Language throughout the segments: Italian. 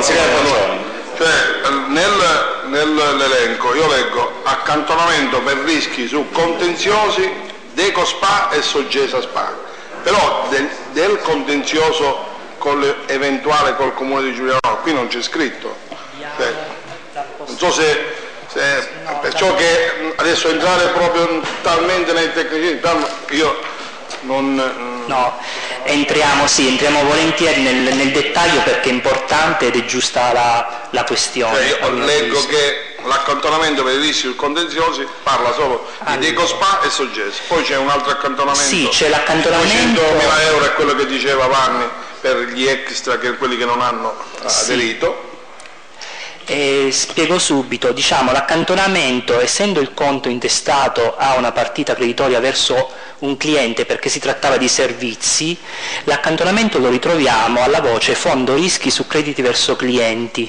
Consigliere Fancioni. Cioè, nell'elenco io leggo accantonamento per rischi su contenziosi, Deco Spa e Soggesa Spa, però del contenzioso eventuale col comune di Giulianova qui non c'è scritto. Non so se perciò che adesso entrare proprio talmente nei tecnici, io non... No, entriamo volentieri nel dettaglio perché è importante ed è giusta la questione. Io leggo che l'accantonamento per i rischi sul contenziosi parla solo di Deco Spa e Soggesa, poi c'è un altro accantonamento, sì, c'è l'accantonamento 200.000 euro è quello che diceva Vanni per gli extra, che quelli che non hanno aderito. Spiego subito, diciamo, l'accantonamento, essendo il conto intestato a una partita creditoria verso un cliente perché si trattava di servizi, l'accantonamento lo ritroviamo alla voce fondo rischi su crediti verso clienti.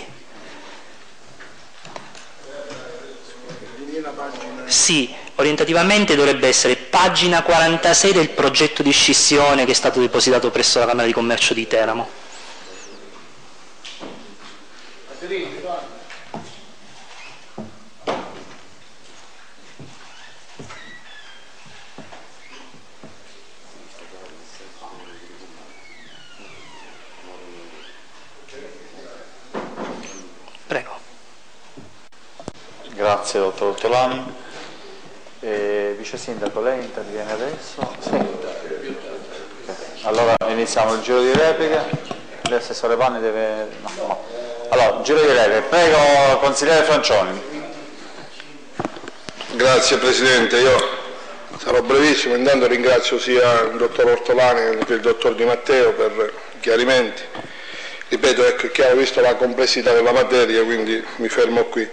Sì, orientativamente dovrebbe essere pagina 46 del progetto di scissione che è stato depositato presso la Camera di Commercio di Teramo. Prego. Grazie dottor Ortolani. Vice Sindaco, lei interviene adesso? Sì. Allora iniziamo il giro di repliche. L'assessore Vanni deve... No. Allora, giro di repliche. Prego, consigliere Fancioni. Grazie Presidente, io sarò brevissimo, intanto ringrazio sia il dottor Ortolani che il dottor Di Matteo per i chiarimenti. Ripeto, ecco, è chiaro, visto la complessità della materia, quindi mi fermo qui.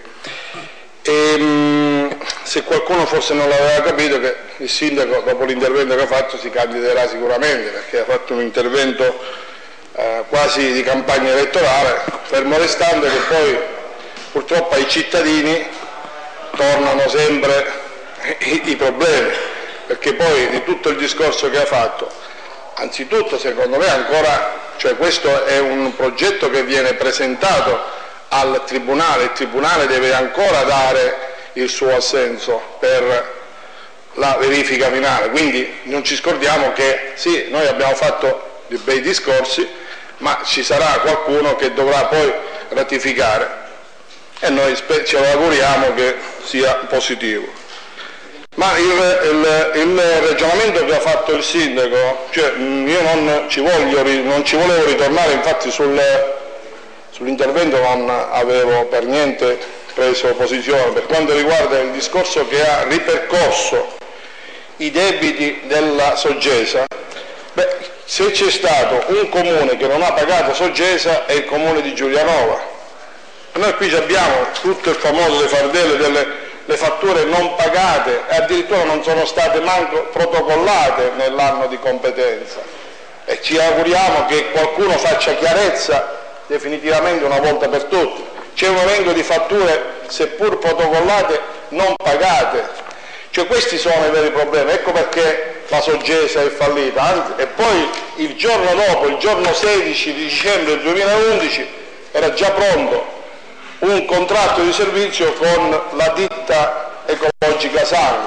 Se qualcuno forse non l'aveva capito, che il Sindaco dopo l'intervento che ha fatto si candiderà sicuramente, perché ha fatto un intervento quasi di campagna elettorale, fermo restando che poi purtroppo ai cittadini tornano sempre i problemi, perché poi di tutto il discorso che ha fatto, anzitutto secondo me ancora, cioè questo è un progetto che viene presentato al Tribunale, il Tribunale deve ancora dare il suo assenso per la verifica finale, quindi non ci scordiamo che sì, noi abbiamo fatto dei bei discorsi, ma ci sarà qualcuno che dovrà poi ratificare e noi ce lo auguriamo che sia positivo. Ma il ragionamento che ha fatto il Sindaco, cioè io non ci volevo ritornare, infatti sull'intervento non avevo per niente preso posizione per quanto riguarda il discorso che ha ripercorso i debiti della Soggesa. Se c'è stato un comune che non ha pagato Soggesa è il comune di Giulianova. Noi qui abbiamo tutto il famoso le fardelle delle fatture non pagate e addirittura non sono state manco protocollate nell'anno di competenza, e ci auguriamo che qualcuno faccia chiarezza definitivamente una volta per tutte. C'è un elenco di fatture seppur protocollate non pagate, cioè questi sono i veri problemi, ecco perché la Soggesa è fallita. E poi il giorno dopo, il giorno 16 di dicembre 2011 era già pronto un contratto di servizio con la ditta ecologica Sangue,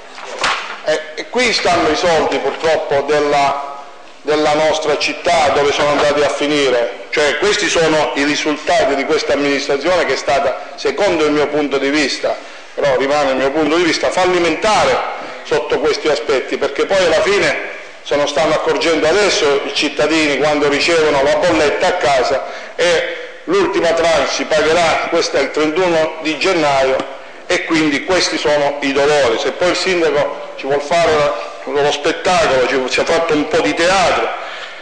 e qui stanno i soldi purtroppo della nostra città, dove sono andati a finire. Cioè questi sono i risultati di questa amministrazione che è stata, secondo il mio punto di vista, però rimane il mio punto di vista, fallimentare sotto questi aspetti, perché poi alla fine se ne stanno accorgendo adesso i cittadini quando ricevono la bolletta a casa, e l'ultima tranche si pagherà, questa è il 31 di gennaio, e quindi questi sono i dolori. Se poi il Sindaco ci vuol fare lo spettacolo, ci ha fatto un po' di teatro,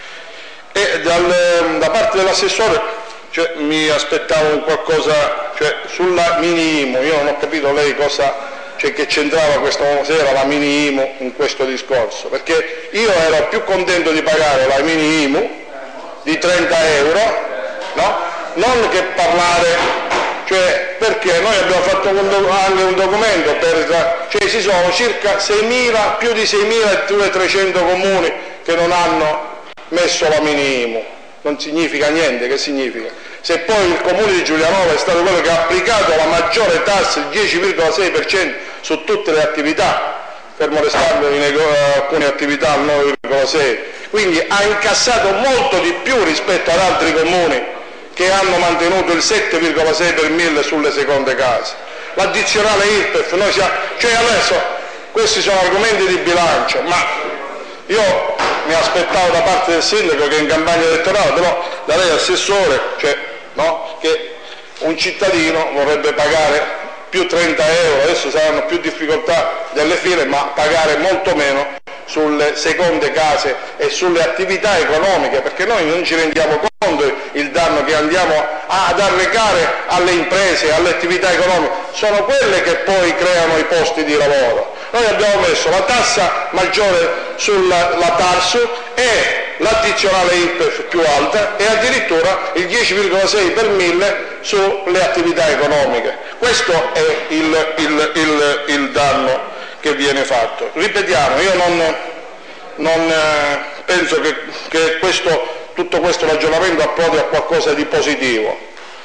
e da parte dell'assessore mi aspettavo un qualcosa, sulla mini IMU. Io non ho capito lei cosa, che c'entrava questa sera la mini IMU in questo discorso, perché io ero più contento di pagare la mini IMU di 30 euro, no? Non che parlare, perché noi abbiamo fatto anche un documento ci sono circa 6.000, più di 6.300 comuni che non hanno messo la mini IMU, non significa niente. Che significa? Se poi il Comune di Giulianova è stato quello che ha applicato la maggiore tassa, il 10,6% su tutte le attività, fermo restando alcune attività al 9,6%, quindi ha incassato molto di più rispetto ad altri comuni che hanno mantenuto il 7,6 per mille sulle seconde case. L'addizionale IRPEF, cioè adesso questi sono argomenti di bilancio, ma io mi aspettavo da parte del sindaco che in campagna elettorale, però da lei assessore, cioè, no, che un cittadino vorrebbe pagare più 30 euro, adesso saranno più difficoltà delle file, ma pagare molto meno sulle seconde case e sulle attività economiche, perché noi non ci rendiamo conto il danno che andiamo ad arrecare alle imprese, alle attività economiche, sono quelle che poi creano i posti di lavoro. Noi abbiamo messo la tassa maggiore sulla TARSU e l'addizionale IRPEF più alta e addirittura il 10,6 per mille sulle attività economiche. Questo è il danno che viene fatto. Ripetiamo, io non penso che tutto questo ragionamento approdi a qualcosa di positivo,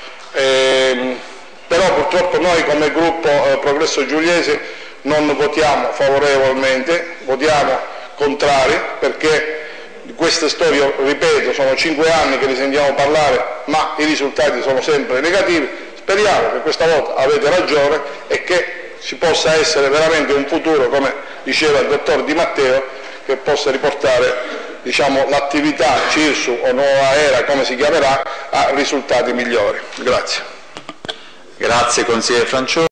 però purtroppo noi come gruppo Progresso Giuliese non votiamo favorevolmente, votiamo contrari, perché di queste storie, ripeto, sono 5 anni che ne sentiamo parlare, ma i risultati sono sempre negativi. Speriamo che questa volta avete ragione e che ci possa essere veramente un futuro, come diceva il dottor Di Matteo, che possa riportare, diciamo, l'attività CIRSU o Nuova Era, come si chiamerà, a risultati migliori. Grazie. Grazie consigliere Francioni.